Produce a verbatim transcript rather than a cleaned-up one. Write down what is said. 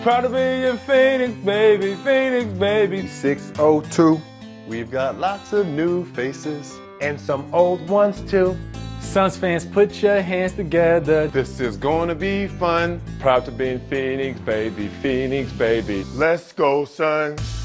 Proud to be in Phoenix, baby, Phoenix, baby. six oh two. We've got lots of new faces. And some old ones too. Suns fans, put your hands together. This is gonna be fun. Proud to be in Phoenix, baby, Phoenix, baby. Let's go, Suns.